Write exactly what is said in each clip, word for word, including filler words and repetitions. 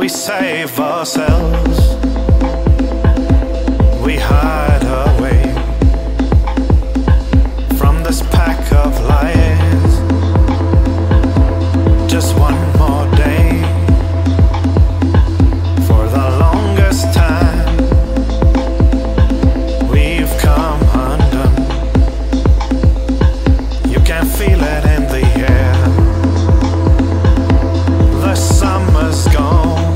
we save ourselves. We hide away from this pack of lies. Just one more day. For the longest time we've come undone. You can feel it in the air. The summer's gone.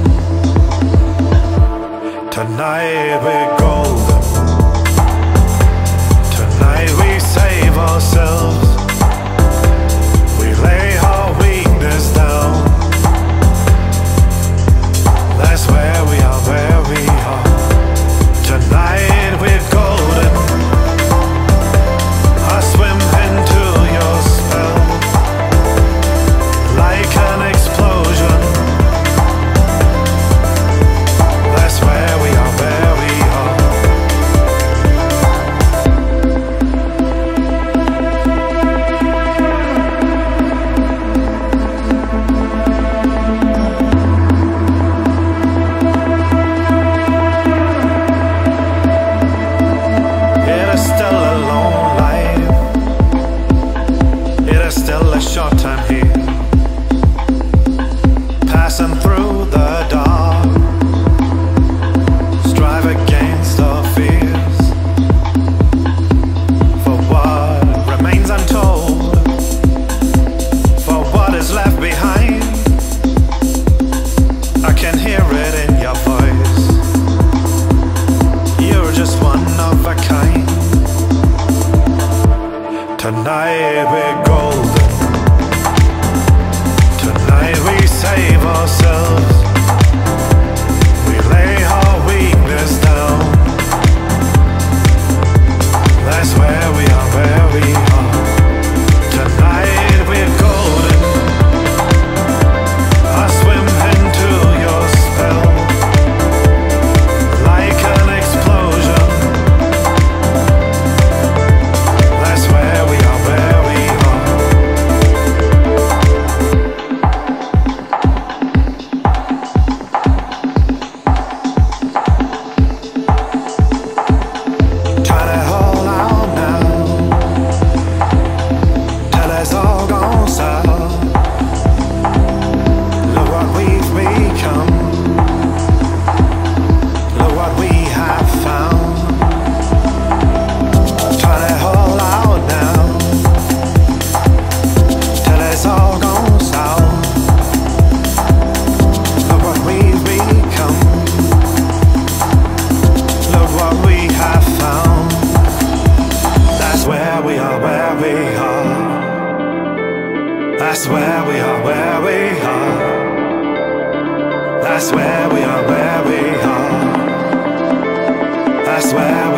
Tonight we're golden. Tonight we save ourselves. We lay our weakness down. That's where we are, where we are. Tonight we're golden. I swim into your spell like an explosion. That's where we are, where we are. It is still a long life. It is still a short time here. Passing through the dark. Strive against our fears. For what remains untold. For what is left behind. I can hear it in your voice. You're just one of a kind. Tonight we're golden. Tonight we save ourselves. We lay our weakness down. That's where we are, where we are. Tonight we're golden. I swim into your spell like an explosion. That's where we are, where we are. Turn it all out now, till it's all gone south. Look what we've become. Look what we have found. Turn it all out now, till it's all gone south. Look what we've become. Look what we have found. That's where we are, where we are. That's where we are, where we are. That's where we are, where we are. That's where we